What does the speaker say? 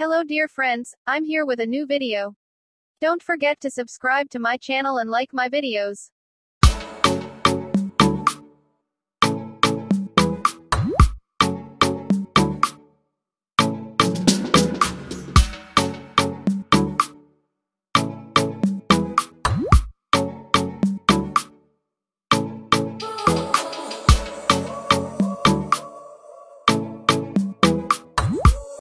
Hello dear friends, I'm here with a new video. Don't forget to subscribe to my channel and like my videos.